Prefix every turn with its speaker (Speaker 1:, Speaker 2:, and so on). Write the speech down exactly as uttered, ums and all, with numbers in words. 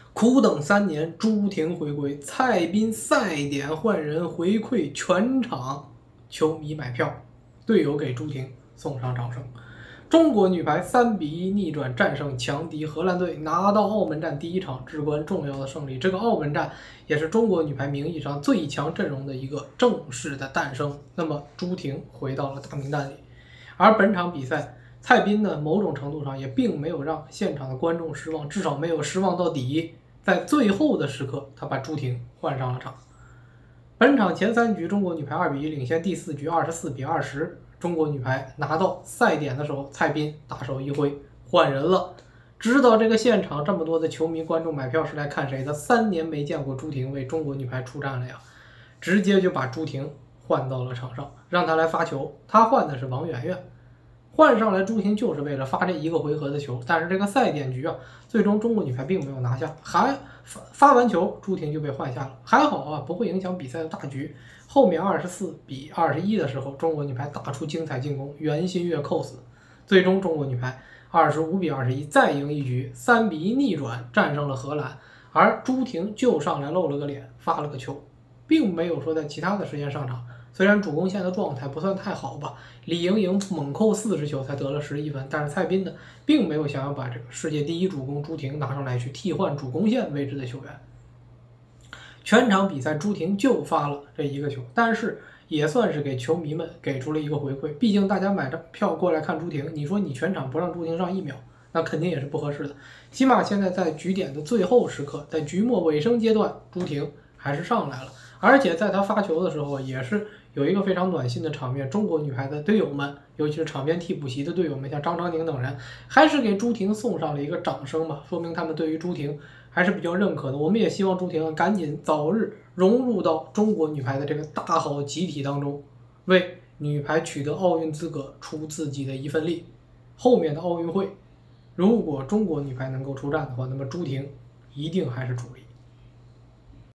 Speaker 1: 苦等三年，朱婷回归，蔡斌赛点换人回馈全场球迷买票，队友给朱婷送上掌声。中国女排三比一逆转战胜强敌荷兰队，拿到澳门站第一场至关重要的胜利。这个澳门站也是中国女排名义上最强阵容的一个正式的诞生。那么朱婷回到了大名单里，而本场比赛，蔡斌呢，某种程度上也并没有让现场的观众失望，至少没有失望到底。在最后的时刻，他把朱婷换上了场。本场前三局，中国女排二比一领先，第四局二十四比二十，中国女排拿到赛点的时候，蔡斌大手一挥，换人了。知道这个现场这么多的球迷观众买票是来看谁的？三年没见过朱婷为中国女排出战了呀，直接就把朱婷换到了场上，让她来发球。他换的是王媛媛。换上来朱婷就是为了发这一个回合的球，但是这个赛点局啊，最终中国女排并没有拿下，还发发完球朱婷就被换下了，还好啊，不会影响比赛的大局。后面二十四比二十一的时候，中国女排打出精彩进攻，袁心玥扣死，最终中国女排二十五比二十一再赢一局，三比一逆转战胜了荷兰，而朱婷就上来露了个脸，发了个球，并没有说在其他的时间上场。虽然主攻线的状态不算太好吧，李盈莹猛扣四十球才得了十一分，但是蔡斌呢，并没有想要把这个世界第一主攻朱婷拿上来去替换主攻线位置的球员。全场比赛朱婷就发了这一个球，但是也算是给球迷们给出了一个回馈，毕竟大家买着票过来看朱婷，你说你全场不让朱婷上一秒，那肯定也是不合适的。起码现在在局点的最后时刻，在局末尾声阶段，朱婷还是上来了，而且在她发球的时候也是有一个非常暖心的场面，中国女排的队友们，尤其是场边替补席的队友们，像张常宁等人，还是给朱婷送上了一个掌声吧，说明他们对于朱婷还是比较认可的。我们也希望朱婷赶紧早日融入到中国女排的这个大好集体当中，为女排取得奥运资格出自己的一份力。后面的奥运会，如果中国女排能够出战的话，那么朱婷一定还是主力。